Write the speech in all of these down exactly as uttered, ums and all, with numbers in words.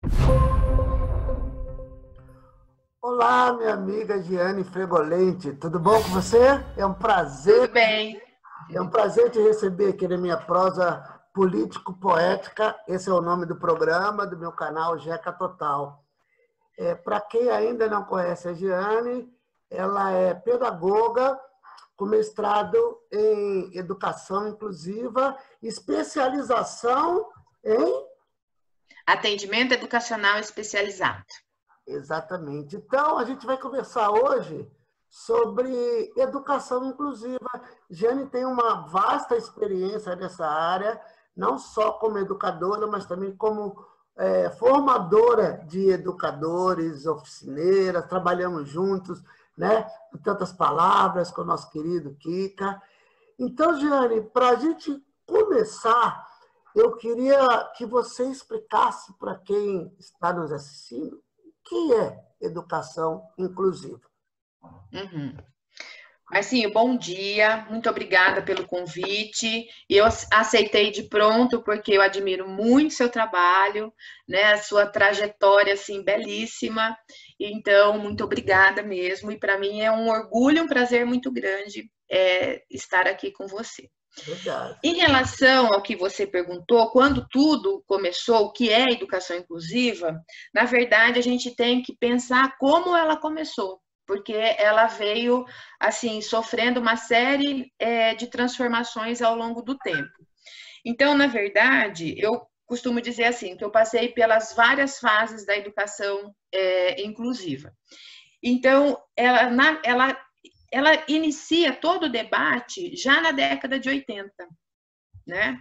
Olá, minha amiga Giane Fregolente, tudo bom com você? É um prazer, Tudo bem? é um prazer te receber aqui na minha prosa político-poética. Esse é o nome do programa, do meu canal Jeca Total. É, para quem ainda não conhece a Giane, ela é pedagoga com mestrado em educação inclusiva, especialização em... Atendimento educacional especializado. Exatamente. Então, a gente vai conversar hoje sobre educação inclusiva. Jane tem uma vasta experiência nessa área, não só como educadora, mas também como é, formadora de educadores, oficineiras, trabalhamos juntos, né, com tantas palavras, com o nosso querido Kika. Então, Jane, para a gente começar, eu queria que você explicasse para quem está nos assistindo o que é educação inclusiva. Uhum. Marcinho, bom dia, muito obrigada pelo convite. Eu aceitei de pronto porque eu admiro muito seu trabalho, né, a sua trajetória assim belíssima. Então, muito obrigada mesmo. E para mim é um orgulho, um prazer muito grande é, estar aqui com você. Verdade. Em relação ao que você perguntou, quando tudo começou, o que é educação inclusiva, na verdade a gente tem que pensar como ela começou, porque ela veio assim sofrendo uma série é, de transformações ao longo do tempo. Então, na verdade, eu costumo dizer assim que eu passei pelas várias fases da educação é, inclusiva. Então, ela, na, ela, ela inicia todo o debate já na década de oitenta. Né?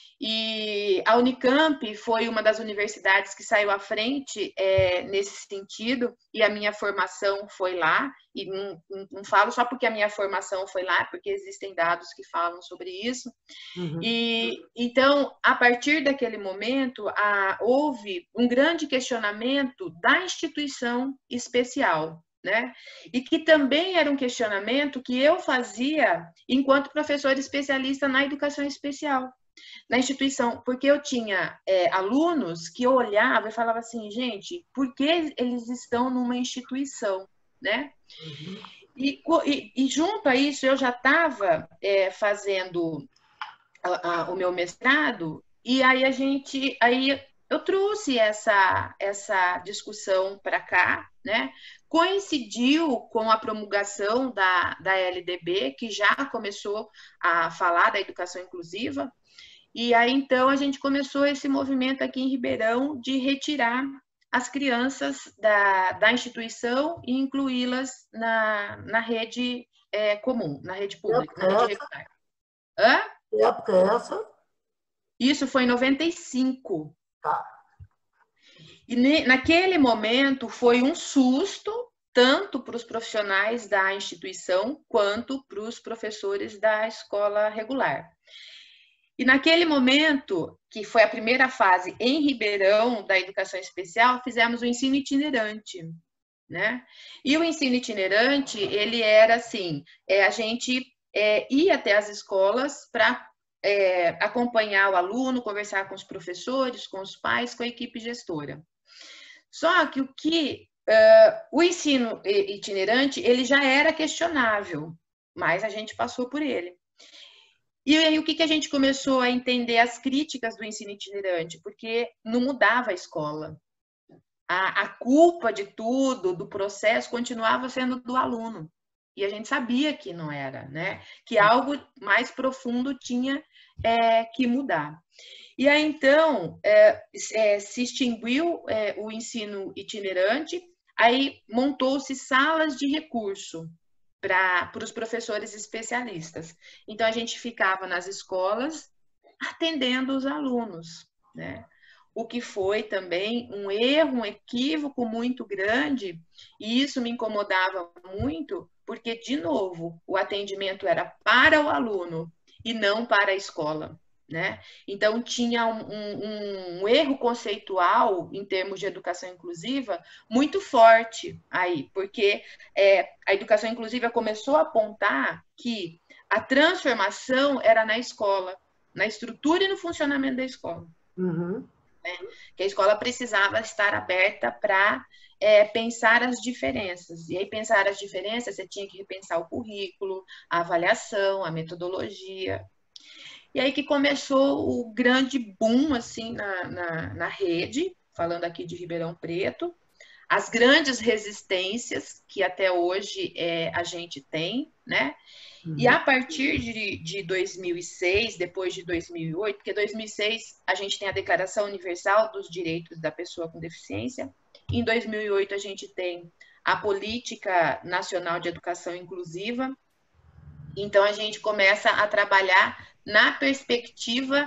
E a Unicamp foi uma das universidades que saiu à frente é, nesse sentido, e a minha formação foi lá, e não, não, não falo só porque a minha formação foi lá, porque existem dados que falam sobre isso. Uhum. E então, a partir daquele momento, a, houve um grande questionamento da instituição especial. Né? E que também era um questionamento que eu fazia enquanto professora especialista na educação especial, na instituição, porque eu tinha é, alunos que eu olhava e falava assim, gente, por que eles estão numa instituição, né? Uhum. E, e, e junto a isso, eu já estava é, fazendo a, a, o meu mestrado, e aí a gente, aí eu trouxe essa, essa discussão para cá, né? Coincidiu com a promulgação da, da L D B, que já começou a falar da educação inclusiva, e aí então a gente começou esse movimento aqui em Ribeirão de retirar as crianças da, da instituição e incluí-las na, na rede é, comum, na rede pública, na rede regular. Hã? Que época é essa? Isso foi em noventa e cinco. Tá. E naquele momento foi um susto, tanto para os profissionais da instituição, quanto para os professores da escola regular. E naquele momento, que foi a primeira fase em Ribeirão da educação especial, fizemos o ensino itinerante. Né? E o ensino itinerante, ele era assim, é, a gente é, ia até as escolas para é, acompanhar o aluno, conversar com os professores, com os pais, com a equipe gestora. Só que o que uh, o ensino itinerante ele já era questionável, mas a gente passou por ele. E aí o que, que a gente começou a entender as críticas do ensino itinerante? Porque não mudava a escola. A, a culpa de tudo, do processo, continuava sendo do aluno. E a gente sabia que não era, né? Que algo mais profundo tinha é, que mudar. E aí, então, é, é, se extinguiu é, o ensino itinerante, aí montou-se salas de recurso para os professores especialistas. Então, a gente ficava nas escolas atendendo os alunos, né? O que foi também um erro, um equívoco muito grande, e isso me incomodava muito, porque, de novo, o atendimento era para o aluno e não para a escola. Né? Então, tinha um, um, um erro conceitual em termos de educação inclusiva muito forte aí, porque é, a educação inclusiva começou a apontar que a transformação era na escola, na estrutura e no funcionamento da escola. Uhum. né? Que a escola precisava estar aberta para é, pensar as diferenças. E aí, pensar as diferenças, você tinha que repensar o currículo, a avaliação, a metodologia. E aí que começou o grande boom, assim, na, na, na rede, falando aqui de Ribeirão Preto, as grandes resistências que até hoje é, a gente tem, né? E a partir de, de dois mil e seis, depois de dois mil e oito, porque dois mil e seis a gente tem a Declaração Universal dos Direitos da Pessoa com Deficiência, em dois mil e oito a gente tem a Política Nacional de Educação Inclusiva, então a gente começa a trabalhar na perspectiva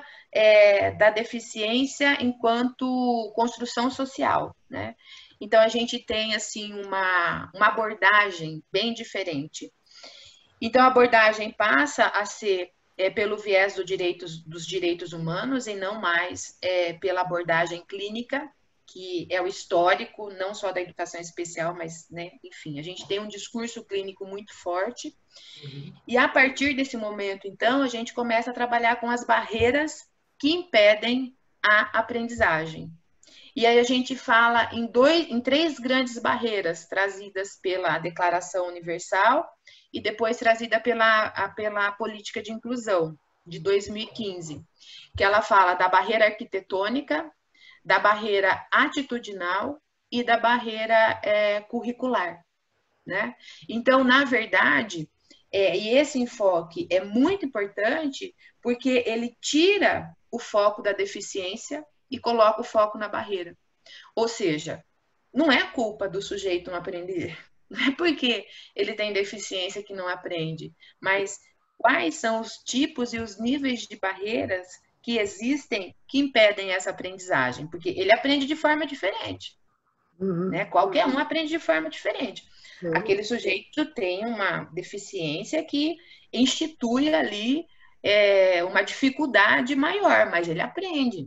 é, da deficiência enquanto construção social, né? Então a gente tem assim uma, uma abordagem bem diferente. Então, a abordagem passa a ser é, pelo viés do direitos, dos direitos humanos e não mais é, pela abordagem clínica, que é o histórico, não só da educação especial, mas, né, enfim, a gente tem um discurso clínico muito forte. Uhum. E a partir desse momento, então, a gente começa a trabalhar com as barreiras que impedem a aprendizagem. E aí a gente fala em, dois, em três grandes barreiras trazidas pela Declaração Universal e depois trazida pela, pela Política de Inclusão, de dois mil e quinze, que ela fala da barreira arquitetônica, da barreira atitudinal e da barreira é, curricular, né? Então, na verdade, é, e esse enfoque é muito importante porque ele tira o foco da deficiência e coloca o foco na barreira. Ou seja, não é culpa do sujeito não aprender, não é porque ele tem deficiência que não aprende, mas quais são os tipos e os níveis de barreiras que existem que impedem essa aprendizagem? Porque ele aprende de forma diferente, uhum, né? Qualquer um aprende de forma diferente. Uhum. Aquele sujeito tem uma deficiência que institui ali é, uma dificuldade maior, mas ele aprende.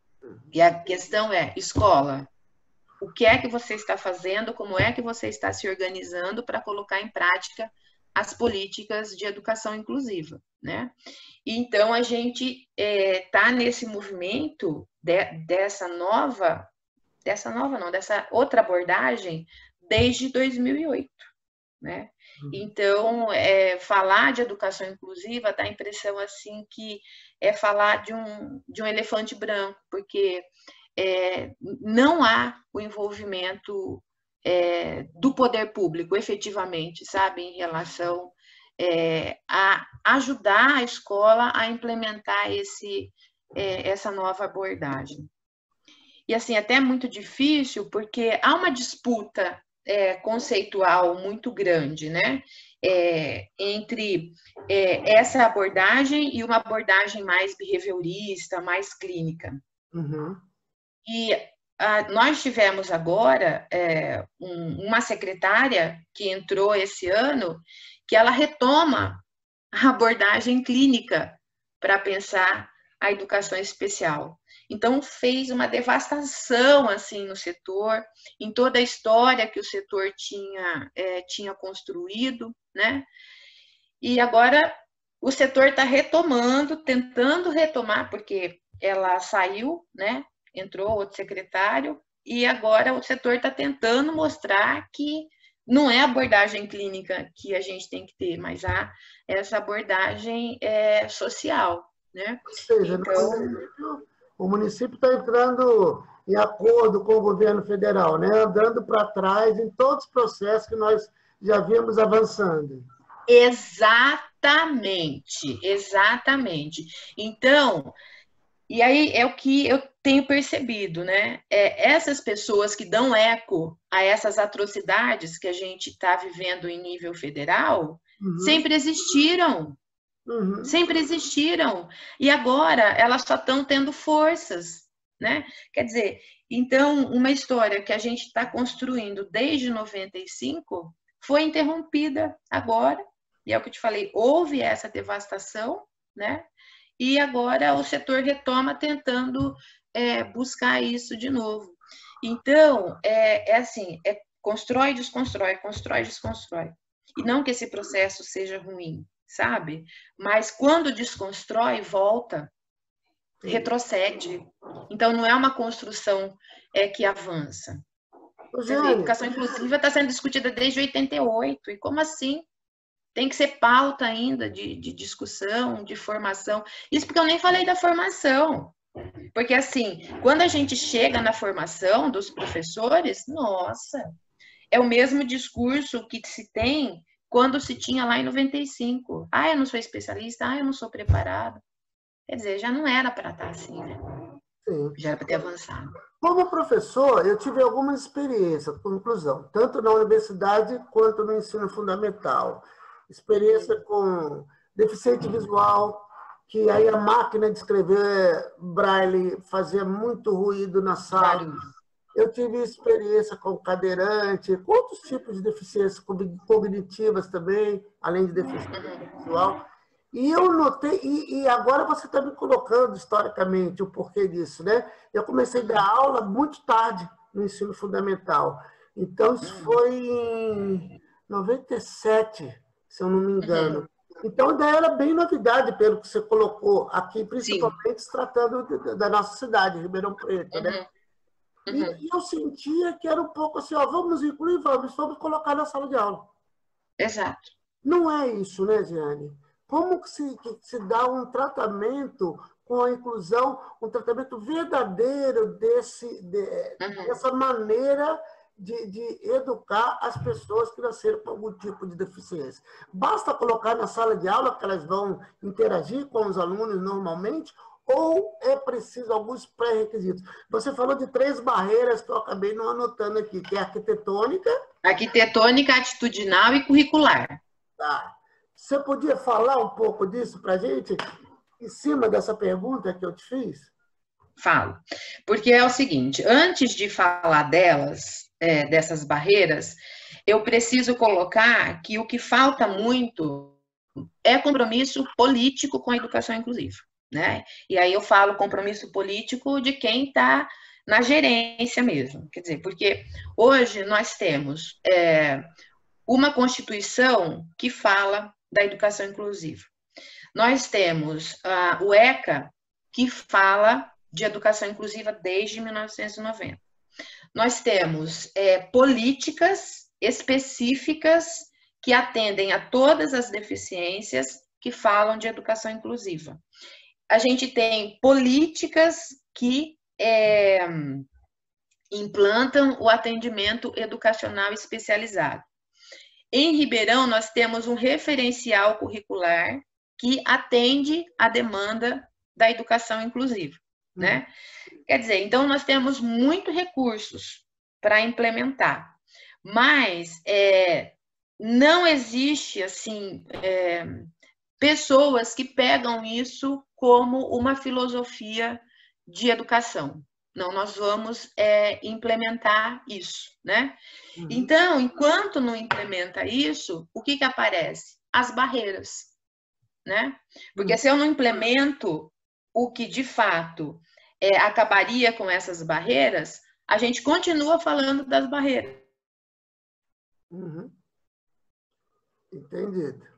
E a questão é, escola, o que é que você está fazendo, como é que você está se organizando para colocar em prática as políticas de educação inclusiva, né? Então, a gente está é, nesse movimento de, dessa nova, dessa nova não, dessa outra abordagem desde dois mil e oito, né? Então, é, falar de educação inclusiva dá a impressão assim que é falar de um, de um elefante branco, porque é, não há o envolvimento é, do poder público, efetivamente, sabe, em relação é, a ajudar a escola a implementar esse, é, essa nova abordagem. E, assim, até é muito difícil, porque há uma disputa é, conceitual muito grande, né? É, entre é, essa abordagem e uma abordagem mais behaviorista, mais clínica. Uhum. E a, nós tivemos agora é, um, uma secretária que entrou esse ano, que ela retoma a abordagem clínica para pensar a educação especial. Então, fez uma devastação assim no setor, em toda a história que o setor tinha, é, tinha construído, né? E agora o setor está retomando, tentando retomar, porque ela saiu, né? Entrou outro secretário, e agora o setor está tentando mostrar que não é a abordagem clínica que a gente tem que ter, mas há essa abordagem é, social, né? Ou seja, então, o município está entrando em acordo com o governo federal, né? Andando para trás em todos os processos que nós já vimos avançando. Exatamente, exatamente. Então, e aí é o que eu tenho percebido, né? É, essas pessoas que dão eco a essas atrocidades que a gente está vivendo em nível federal, uhum, sempre existiram. Uhum. Sempre existiram. E agora elas só estão tendo forças, né? Quer dizer, então, uma história que a gente está construindo desde noventa e cinco foi interrompida agora, e é o que eu te falei, houve essa devastação, né? E agora o setor retoma tentando é, buscar isso de novo. Então, é, é assim, é constrói, desconstrói, constrói, desconstrói. E não que esse processo seja ruim, sabe? Mas quando desconstrói, volta. retrocede. Então, não é uma construção é, que avança. Quer dizer, a educação inclusiva está sendo discutida desde oitenta e oito, e como assim? Tem que ser pauta ainda de, de discussão, de formação. Isso porque eu nem falei da formação. Porque, assim, quando a gente chega na formação dos professores, nossa, é o mesmo discurso que se tem quando se tinha lá em noventa e cinco. Ah, eu não sou especialista, ah, eu não sou preparado. Quer dizer, já não era para estar assim, né? Sim. Já era para ter avançado. Como professor, eu tive alguma experiência com inclusão, tanto na universidade quanto no ensino fundamental. Experiência com deficiente visual, que aí a máquina de escrever braille fazia muito ruído na sala. Eu tive experiência com cadeirante, com outros tipos de deficiências cognitivas também, além de deficiência visual. E eu notei, e, e agora você está me colocando historicamente o porquê disso, né? Eu comecei a dar aula muito tarde no ensino fundamental. Então, isso foi em noventa e sete, se eu não me engano. Então, ainda era bem novidade, pelo que você colocou aqui, principalmente se tratando da nossa cidade, Ribeirão Preto, né? Uhum. E, e eu sentia que era um pouco assim, ó, vamos incluir, vamos, vamos colocar na sala de aula. Exato. Não é isso, né, Jeane? Como que se, que se dá um tratamento com a inclusão, um tratamento verdadeiro desse, de, uhum. dessa maneira de, de educar as pessoas que nasceram com algum tipo de deficiência? Basta colocar na sala de aula que elas vão interagir com os alunos normalmente, ou é preciso alguns pré-requisitos? Você falou de três barreiras que eu acabei não anotando aqui, que é arquitetônica... Arquitetônica, atitudinal e curricular. Tá. Você podia falar um pouco disso para a gente, em cima dessa pergunta que eu te fiz? Falo. Porque é o seguinte, antes de falar delas, é, dessas barreiras, eu preciso colocar que o que falta muito é compromisso político com a educação inclusiva, né? E aí eu falo compromisso político de quem está na gerência mesmo. Quer dizer, porque hoje nós temos é, uma Constituição que fala da educação inclusiva. Nós temos uh, o ECA, que fala de educação inclusiva desde mil novecentos e noventa. Nós temos é, políticas específicas que atendem a todas as deficiências que falam de educação inclusiva. A gente tem políticas que é, implantam o atendimento educacional especializado. Em Ribeirão, nós temos um referencial curricular que atende à demanda da educação inclusiva, né? Quer dizer, então nós temos muitos recursos para implementar, mas é, não existe, assim, é, pessoas que pegam isso como uma filosofia de educação. Não, nós vamos é, implementar isso, né? Uhum. Então, enquanto não implementa isso, o que que aparece? As barreiras, né? Porque uhum. se eu não implemento o que, de fato, é, acabaria com essas barreiras, a gente continua falando das barreiras. Uhum. Entendido.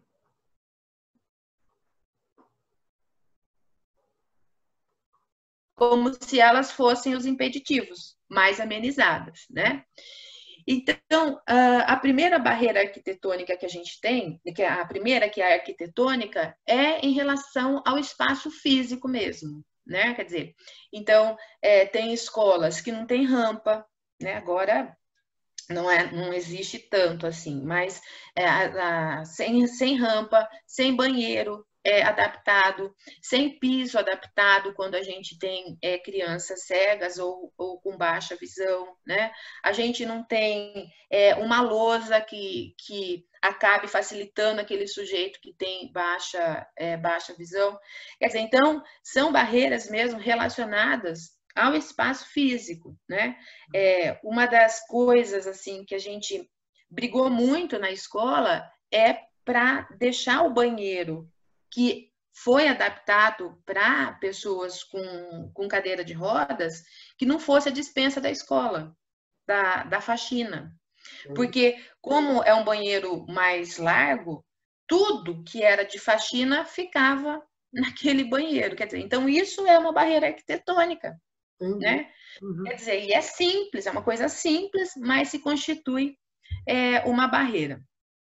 Como se elas fossem os impeditivos, mais amenizadas, né? Então, a primeira barreira arquitetônica que a gente tem, que é a primeira, que é a arquitetônica, é em relação ao espaço físico mesmo, né? Quer dizer, então, é, tem escolas que não tem rampa, né? Agora, não, é, não existe tanto assim, mas é, a, a, sem, sem rampa, sem banheiro, É, adaptado, sem piso adaptado quando a gente tem é, crianças cegas ou, ou com baixa visão, né? A gente não tem é, uma lousa que, que acabe facilitando aquele sujeito que tem baixa, é, baixa visão. Quer dizer, então, são barreiras mesmo relacionadas ao espaço físico, né? É, uma das coisas, assim, que a gente brigou muito na escola é para deixar o banheiro que foi adaptado para pessoas com, com cadeira de rodas, que não fosse a dispensa da escola, da, da faxina. Porque, como é um banheiro mais largo, tudo que era de faxina ficava naquele banheiro. Quer dizer, então isso é uma barreira arquitetônica, Entendi. né? Uhum. Quer dizer, e é simples, é uma coisa simples, mas se constitui é, uma barreira.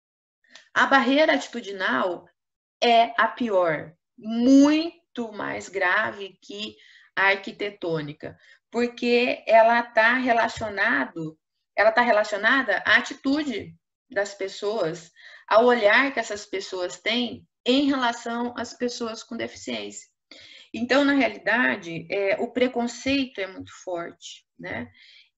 A barreira atitudinal é a pior, muito mais grave que a arquitetônica, porque ela está relacionado, ela está relacionada à atitude das pessoas, ao olhar que essas pessoas têm em relação às pessoas com deficiência. Então, na realidade, é, o preconceito é muito forte, né?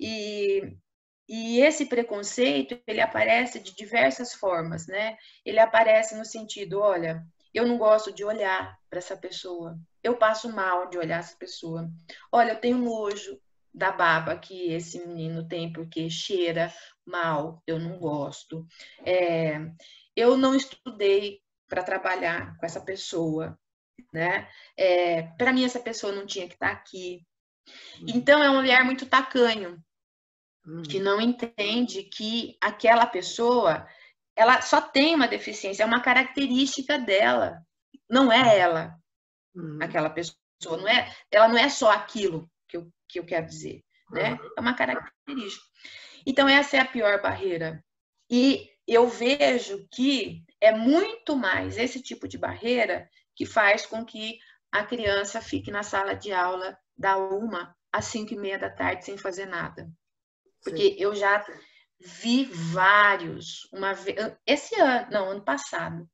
E, e esse preconceito, ele aparece de diversas formas, né? Ele aparece no sentido, olha, eu não gosto de olhar para essa pessoa, eu passo mal de olhar essa pessoa. Olha, eu tenho nojo da baba que esse menino tem porque cheira mal, eu não gosto. É, eu não estudei para trabalhar com essa pessoa, né? É, para mim, essa pessoa não tinha que estar aqui. Então, é um olhar muito tacanho, que não entende que aquela pessoa, ela só tem uma deficiência, é uma característica dela, não é ela, aquela pessoa, não é, ela não é só aquilo que eu, que eu quero dizer, né? É uma característica. Então, essa é a pior barreira. E eu vejo que é muito mais esse tipo de barreira que faz com que a criança fique na sala de aula da uma às cinco e meia da tarde sem fazer nada. Porque Sim. eu já vi vários, uma vez, esse ano, não, ano passado,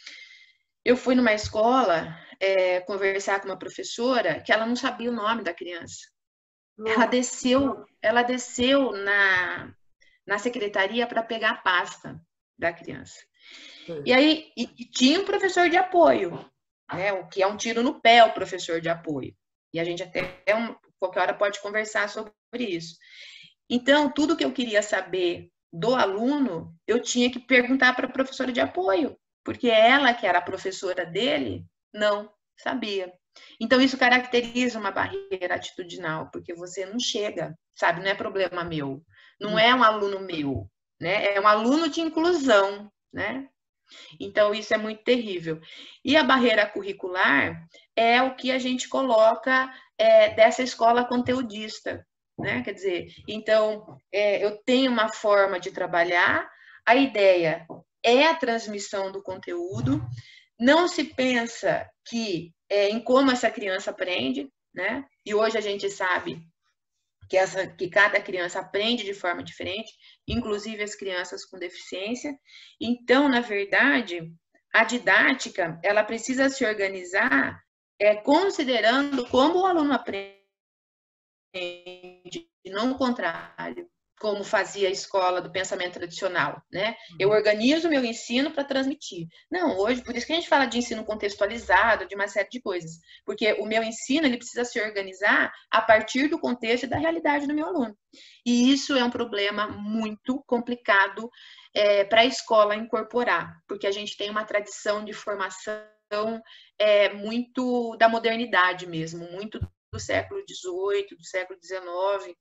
eu fui numa escola é, conversar com uma professora que ela não sabia o nome da criança. Não. Ela desceu, ela desceu na, na secretaria para pegar a pasta da criança. Sim. E aí e, e tinha um professor de apoio, né, o que é um tiro no pé, o professor de apoio. E a gente até um, qualquer hora pode conversar sobre isso. Então, tudo que eu queria saber do aluno, eu tinha que perguntar para a professora de apoio, porque ela, que era a professora dele, não sabia. Então, isso caracteriza uma barreira atitudinal, porque você não chega, sabe? Não é problema meu, não é um aluno meu, né? É um aluno de inclusão, né? Então, isso é muito terrível. E a barreira curricular é o que a gente coloca é, dessa escola conteudista, né? Quer dizer, então, é, eu tenho uma forma de trabalhar, a ideia é a transmissão do conteúdo, não se pensa que é, em como essa criança aprende, né? E hoje a gente sabe que, essa, que cada criança aprende de forma diferente, inclusive as crianças com deficiência. Então, na verdade, a didática, ela precisa se organizar é, considerando como o aluno aprende, e não o contrário, como fazia a escola do pensamento tradicional, né? Eu organizo o meu ensino para transmitir. Não, hoje, por isso que a gente fala de ensino contextualizado, de uma série de coisas, porque o meu ensino, ele precisa se organizar a partir do contexto e da realidade do meu aluno. E isso é um problema muito complicado é, para a escola incorporar, porque a gente tem uma tradição de formação é, muito da modernidade mesmo, muito do século dezoito, do século dezenove.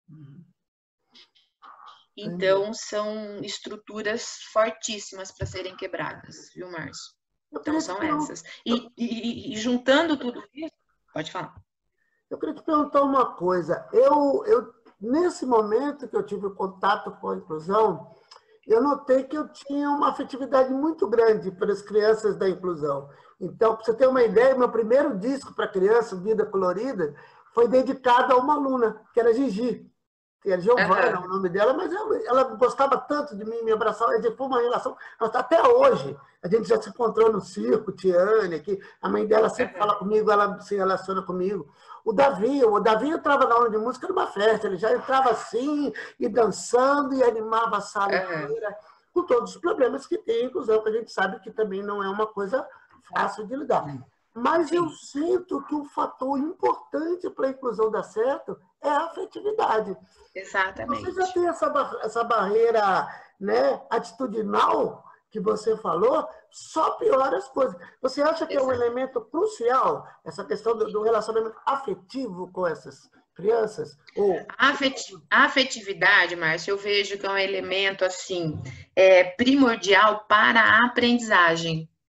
Então, são estruturas fortíssimas para serem quebradas, viu, Márcio? Então, são essas. E, e, e juntando tudo isso... Pode falar. Eu queria te perguntar uma coisa. Eu, eu, nesse momento que eu tive contato com a inclusão, eu notei que eu tinha uma afetividade muito grande para as crianças da inclusão. Então, para você ter uma ideia, meu primeiro disco para criança, Vida Colorida, foi dedicado a uma aluna, que era Gigi. Que é Giovana, uhum. o nome dela, mas eu, ela gostava tanto de mim, me abraçava, foi uma relação, até hoje, a gente já se encontrou no circo, Tiane, que a mãe dela sempre uhum. fala comigo, ela se relaciona comigo. O Davi, o Davi entrava na aula de música numa festa, ele já entrava assim, e dançando, e animava a sala uhum. inteira, com todos os problemas que tem, inclusão, que a gente sabe que também não é uma coisa fácil de lidar. Mas Sim. eu sinto que um fator importante para a inclusão dar certo é a afetividade. Exatamente. Você já tem essa, essa barreira, né, atitudinal que você falou, só piora as coisas. Você acha que Exato. É um elemento crucial essa questão do, do relacionamento afetivo com essas crianças? Ou... A afetividade, Márcio, eu vejo que é um elemento assim, é, primordial para a aprendizagem.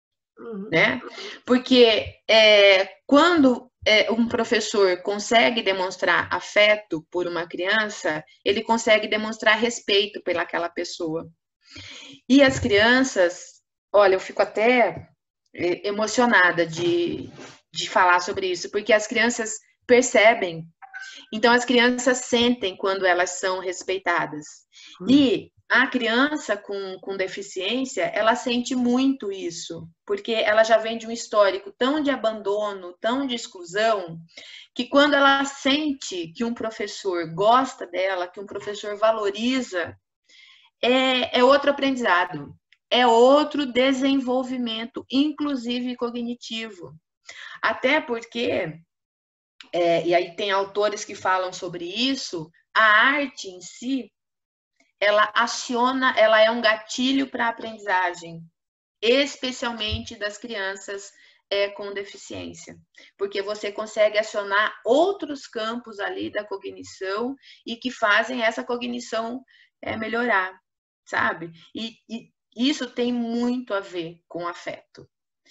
Uhum. Né? Porque é, quando é, um professor consegue demonstrar afeto por uma criança, ele consegue demonstrar respeito pelaquela pessoa. E as crianças, olha, eu fico até emocionada de, de falar sobre isso, porque as crianças percebem. Então, as crianças sentem quando elas são respeitadas. E a criança com, com deficiência, ela sente muito isso, porque ela já vem de um histórico tão de abandono, tão de exclusão, que quando ela sente que um professor gosta dela, que um professor valoriza, é, é outro aprendizado, é outro desenvolvimento, inclusive cognitivo. Até porque... É, e aí tem autores que falam sobre isso, a arte em si, ela aciona, ela é um gatilho para a aprendizagem, especialmente das crianças é, com deficiência, porque você consegue acionar outros campos ali da cognição e que fazem essa cognição é, melhorar, sabe? E, e isso tem muito a ver com afeto.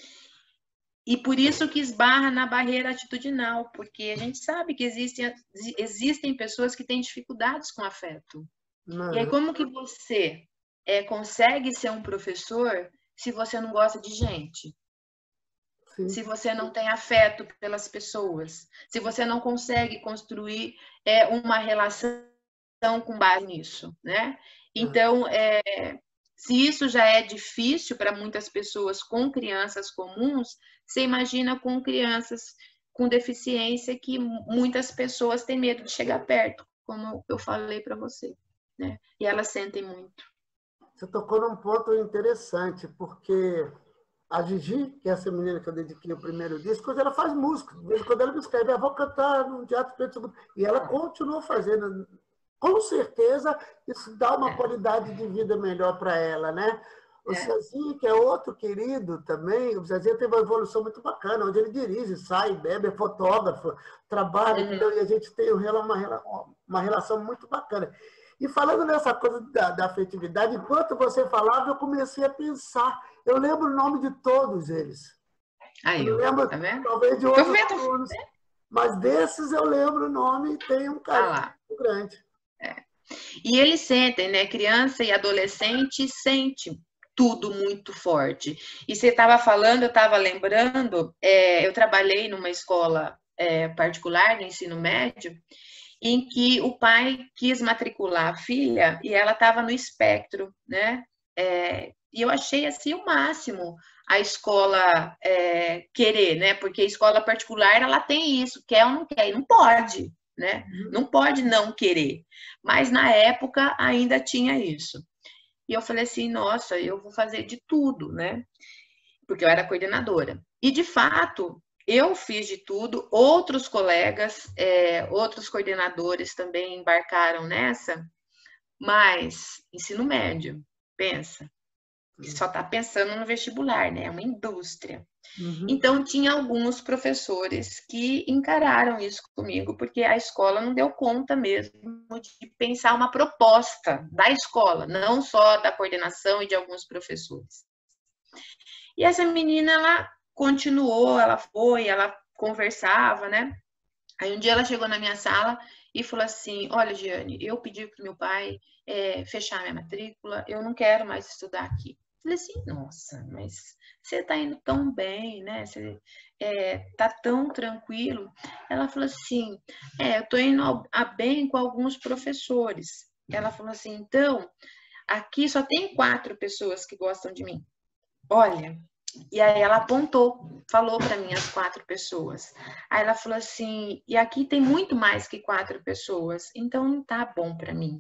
E por isso que esbarra na barreira atitudinal, porque a gente sabe que existem, existem pessoas que têm dificuldades com afeto. Não. E aí, como que você é, consegue ser um professor se você não gosta de gente? Sim. Se você não tem afeto pelas pessoas? Se você não consegue construir é, uma relação com base nisso, né? Então, é, se isso já é difícil para muitas pessoas com crianças comuns, você imagina com crianças com deficiência que muitas pessoas têm medo de chegar perto, como eu falei para você, né? E elas sentem muito. Você tocou num ponto interessante, porque a Gigi, que é essa menina que eu dediquei o primeiro disco, hoje ela faz música. De vez em quando ela me escreve, ah, vou cantar no Teatro Preto Segundo. E ela continua fazendo. Com certeza, isso dá uma qualidade de vida melhor para ela, né? O Zezinho, que é outro querido também, o Zezinho teve uma evolução muito bacana, onde ele dirige, sai, bebe, é fotógrafo, trabalha, uhum. Então, e a gente tem uma, uma relação muito bacana. E falando nessa coisa da, da afetividade, enquanto você falava, eu comecei a pensar. Eu lembro o nome de todos eles. Aí, eu lembro, tá vendo? talvez, de outros alunos, mas desses eu lembro o nome e tenho um carinho ah muito grande. É. E eles sentem, né? Criança e adolescente sente tudo muito forte. E você estava falando, eu estava lembrando, é, eu trabalhei numa escola é, particular de ensino médio, em que o pai quis matricular a filha e ela estava no espectro, né? É, e eu achei assim o máximo a escola é, querer, né? Porque a escola particular ela tem isso, quer ou não quer, e não pode, né? Não pode não querer. Mas na época ainda tinha isso. E eu falei assim, nossa, eu vou fazer de tudo, né? Porque eu era coordenadora. E de fato, eu fiz de tudo, outros colegas, é, outros coordenadores também embarcaram nessa, mas ensino médio, pensa, que só está pensando no vestibular, né? É uma indústria. Uhum. Então, tinha alguns professores que encararam isso comigo, porque a escola não deu conta mesmo de pensar uma proposta da escola, não só da coordenação e de alguns professores. E essa menina, ela continuou, ela foi, ela conversava, né? Aí um dia ela chegou na minha sala e falou assim, olha, Giane, eu pedi para o meu pai é, fechar minha matrícula, eu não quero mais estudar aqui. Eu falei assim, nossa, mas você está indo tão bem, né? Você está é, tão tranquilo. Ela falou assim, é, eu estou indo a bem com alguns professores. Ela falou assim, então, aqui só tem quatro pessoas que gostam de mim. Olha, e aí ela apontou, falou para mim as quatro pessoas. Aí ela falou assim, e aqui tem muito mais que quatro pessoas, então não tá bom para mim.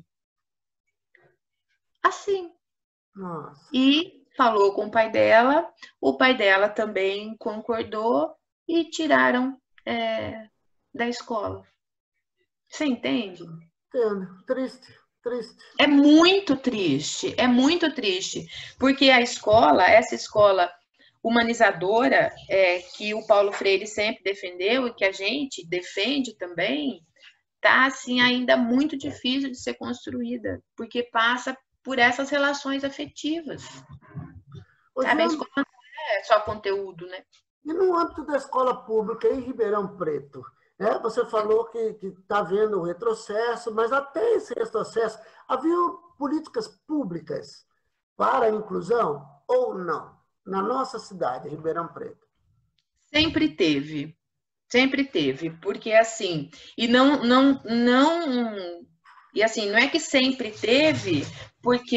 Assim. Nossa. E falou com o pai dela, o pai dela também concordou e tiraram é, da escola. Você entende? Entendo, triste. Triste. É muito triste, é muito triste, porque a escola, essa escola humanizadora é, que o Paulo Freire sempre defendeu e que a gente defende também, tá assim ainda muito difícil de ser construída, porque passa por essas relações afetivas. Ô, Sabe, a escola é só conteúdo, né? E no âmbito da escola pública em Ribeirão Preto, né? Você falou que está vendo o retrocesso, mas até esse retrocesso, havia políticas públicas para a inclusão ou não? Na nossa cidade, Ribeirão Preto. Sempre teve, sempre teve, porque assim, e não, não, não, e assim, não é que sempre teve, porque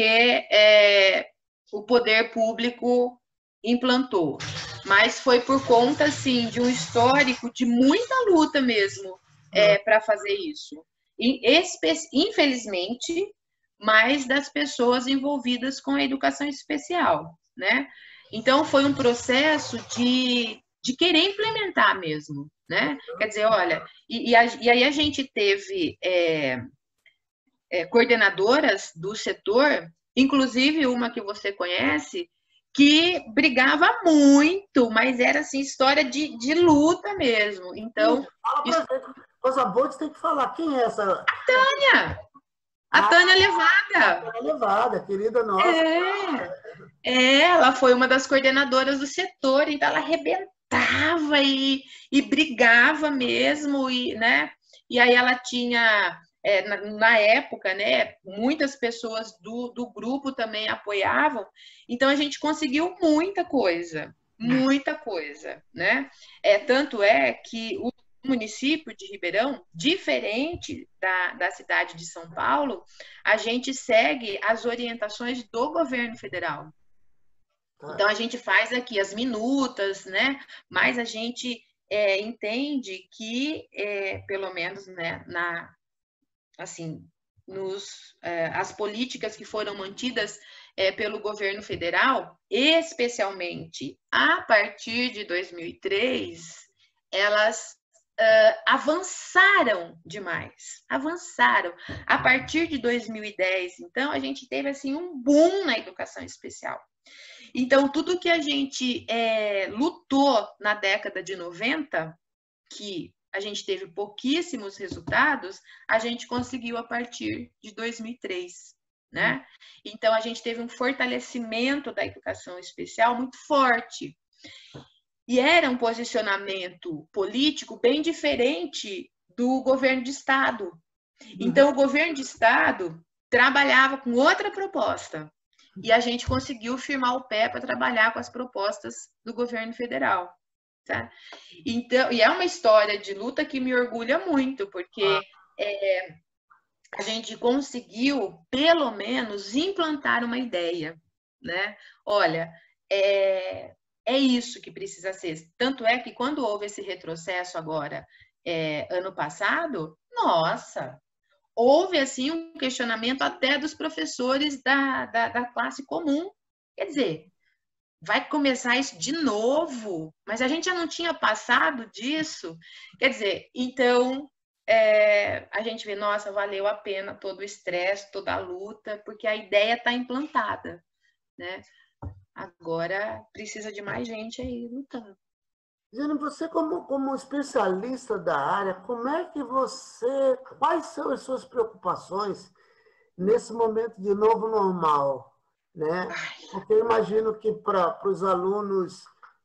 é, o poder público implantou, mas foi por conta, assim, de um histórico de muita luta mesmo é, para fazer isso. E, infelizmente, mais das pessoas envolvidas com a educação especial, né? Então, foi um processo de, de querer implementar mesmo, né? Quer dizer, olha, e, e, a, e aí a gente teve é, é, coordenadoras do setor, inclusive uma que você conhece, que brigava muito, mas era assim, história de, de luta mesmo. Então. Fala pra isso... gente, coisa boa, você tem que falar. Quem é essa? A Tânia! A ah, Tânia Levada. A Tânia Levada, querida nossa. É, é, ela foi uma das coordenadoras do setor, então ela arrebentava e, e brigava mesmo, e, né? E aí ela tinha. É, na, na época, né, muitas pessoas do, do grupo também apoiavam, então a gente conseguiu muita coisa, muita coisa, né? É, tanto é que o município de Ribeirão, diferente da, da cidade de São Paulo, a gente segue as orientações do governo federal. Então a gente faz aqui as minutas, né? Mas a gente é, entende que, é, pelo menos, né, na assim, nos, é, as políticas que foram mantidas é, pelo governo federal, especialmente a partir de dois mil e três, elas uh, avançaram demais, avançaram. A partir de dois mil e dez, então, a gente teve assim um boom na educação especial. Então, tudo que a gente é, lutou na década de noventa, que a gente teve pouquíssimos resultados, a gente conseguiu a partir de dois mil e três, né? Então, a gente teve um fortalecimento da educação especial muito forte. E era um posicionamento político bem diferente do governo de Estado. Então, o governo de Estado trabalhava com outra proposta. E a gente conseguiu firmar o pé para trabalhar com as propostas do governo federal. Tá? Então, e é uma história de luta que me orgulha muito, porque é, a gente conseguiu, pelo menos, implantar uma ideia, né? Olha, é, é isso que precisa ser. Tanto é que quando houve esse retrocesso agora, é, ano passado, nossa, houve assim um questionamento até dos professores da, da, da classe comum. Quer dizer, vai começar isso de novo? Mas a gente já não tinha passado disso? Quer dizer, então, é, a gente vê, nossa, valeu a pena todo o estresse, toda a luta, porque a ideia está implantada, né? Agora precisa de mais gente aí lutando. Jane, você como, como especialista da área, como é que você, quais são as suas preocupações nesse momento de novo normal? Né? Porque eu imagino que para os alunos,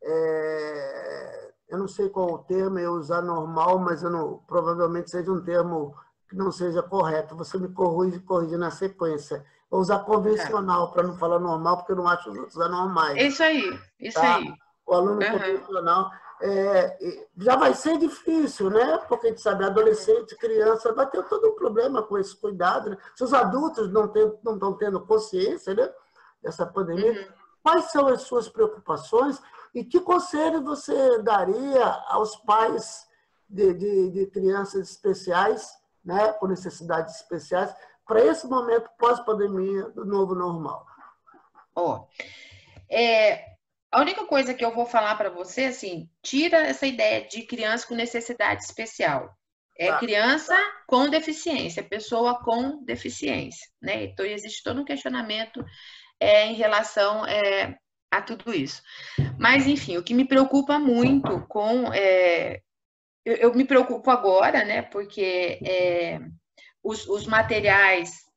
é, eu não sei qual o termo, eu usar normal, mas eu não, provavelmente seja um termo que não seja correto. Você me corrige, corrige na sequência. Vou usar convencional, para não falar normal, porque eu não acho os outros anormais. Isso aí, isso tá? aí. O aluno uhum. convencional é, já vai ser difícil, né? Porque a gente sabe, adolescente, criança, vai ter todo um problema com esse cuidado. Né? Se os adultos não estão tendo consciência, né? Dessa pandemia, uhum. quais são as suas preocupações e que conselho você daria aos pais de, de, de crianças especiais, né, com necessidades especiais, para esse momento pós-pandemia do novo normal? Ó, é, a única coisa que eu vou falar para você, assim, tira essa ideia de criança com necessidade especial. É tá. criança com deficiência, pessoa com deficiência, né? Então, existe todo um questionamento É, em relação é, a tudo isso. Mas, enfim, o que me preocupa muito com... É, eu, eu me preocupo agora, né? Porque é, os, os materiais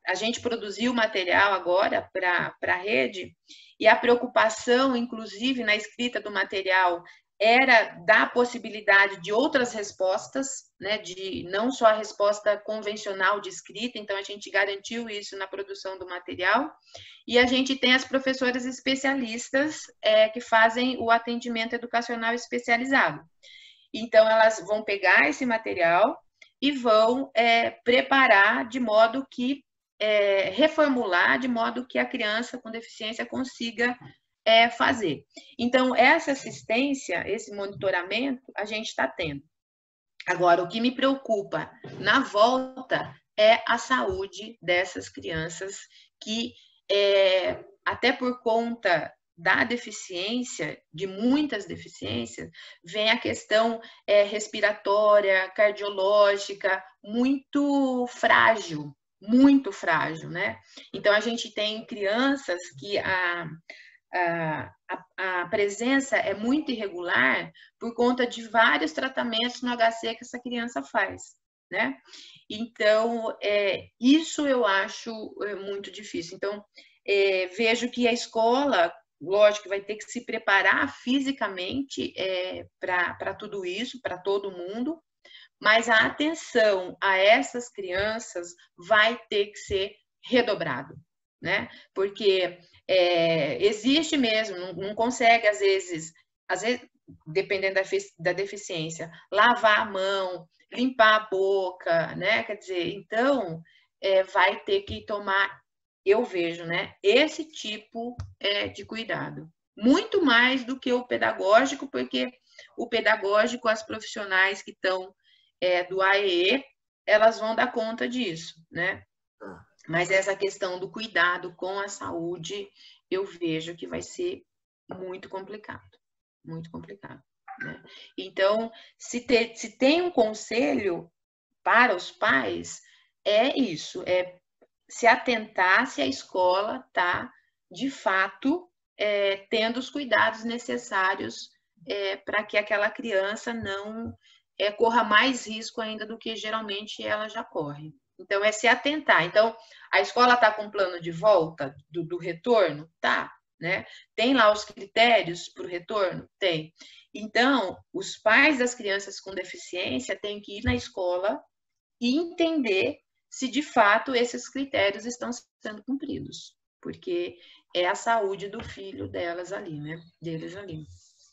a gente produziu material agora para a rede, e a preocupação, inclusive, na escrita do material, era dar a possibilidade de outras respostas, né, de não só a resposta convencional de escrita, então a gente garantiu isso na produção do material, e a gente tem as professoras especialistas é, que fazem o atendimento educacional especializado. Então, elas vão pegar esse material e vão é, preparar de modo que, é, reformular de modo que a criança com deficiência consiga é, fazer. Então, essa assistência, esse monitoramento, a gente está tendo. Agora, o que me preocupa na volta é a saúde dessas crianças que, é, até por conta da deficiência, de muitas deficiências, vem a questão é, respiratória, cardiológica, muito frágil, muito frágil, né? Então, a gente tem crianças que a, a, a presença é muito irregular por conta de vários tratamentos no H C que essa criança faz, né? Então, é, isso eu acho muito difícil. Então, é, vejo que a escola, lógico, vai ter que se preparar fisicamente é, para tudo isso, para todo mundo, mas a atenção a essas crianças vai ter que ser redobrado, né? Porque é, existe mesmo, não, não consegue, às vezes, às vezes, dependendo da, da deficiência, lavar a mão, limpar a boca, né? Quer dizer, então, é, vai ter que tomar, eu vejo, né, esse tipo é, de cuidado. Muito mais do que o pedagógico, porque o pedagógico, as profissionais que estão é, do A E E, elas vão dar conta disso, né? Mas essa questão do cuidado com a saúde, eu vejo que vai ser muito complicado, muito complicado, né? Então, se, ter, se tem um conselho para os pais, é isso, é se atentar se a escola está, de fato, é, tendo os cuidados necessários é, para que aquela criança não é, corra mais risco ainda do que geralmente ela já corre. Então, é se atentar. Então, a escola está com um plano de volta do, do retorno? Tá, né? Tem lá os critérios para o retorno? Tem. Então, os pais das crianças com deficiência têm que ir na escola e entender se de fato esses critérios estão sendo cumpridos, porque é a saúde do filho delas ali, né? Deles ali.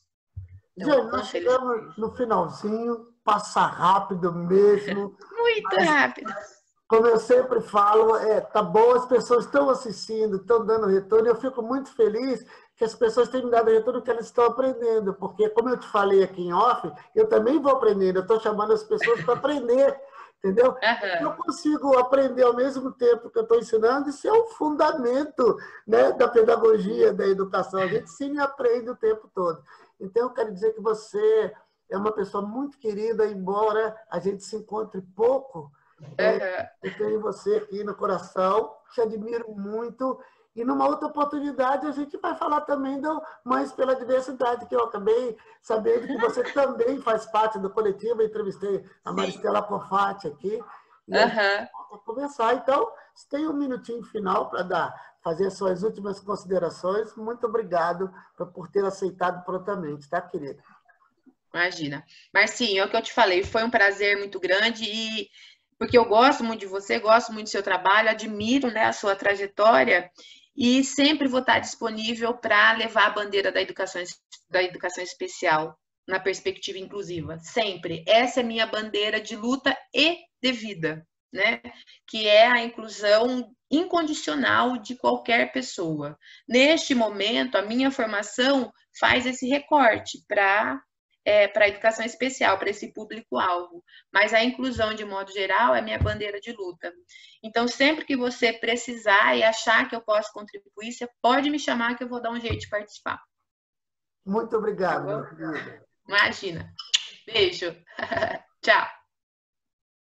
Então, gente, nós chegamos no finalzinho, passa rápido mesmo. Muito rápido. Como eu sempre falo, é, tá bom, as pessoas estão assistindo, estão dando retorno, e eu fico muito feliz que as pessoas têm me dado retorno que elas estão aprendendo, porque, como eu te falei aqui em off, eu também vou aprendendo, eu estou chamando as pessoas para aprender, entendeu? Uhum. Eu consigo aprender ao mesmo tempo que eu estou ensinando, isso é o fundamento, né, da pedagogia, da educação, a gente sim aprende o tempo todo. Então, eu quero dizer que você é uma pessoa muito querida, embora a gente se encontre pouco, é, eu tenho você aqui no coração, te admiro muito. E numa outra oportunidade a gente vai falar também do Mães pela Diversidade, que eu acabei sabendo que você também faz parte do coletivo. Eu entrevistei a Maristela Cofati aqui. E a gente vai conversar. Então, você tem um minutinho final para dar, fazer as suas últimas considerações. Muito obrigado por ter aceitado prontamente, tá, querida? Imagina. Marcinho, é o que eu te falei, foi um prazer muito grande e porque eu gosto muito de você, gosto muito do seu trabalho, admiro, né, a sua trajetória e sempre vou estar disponível para levar a bandeira da educação, da educação especial na perspectiva inclusiva, sempre. Essa é minha bandeira de luta e de vida, né, que é a inclusão incondicional de qualquer pessoa. Neste momento, a minha formação faz esse recorte para É, para a educação especial, para esse público-alvo. Mas a inclusão, de modo geral, é minha bandeira de luta. Então, sempre que você precisar e achar que eu posso contribuir, você pode me chamar que eu vou dar um jeito de participar. Muito obrigado. Tá bom? Imagina. Beijo. Tchau.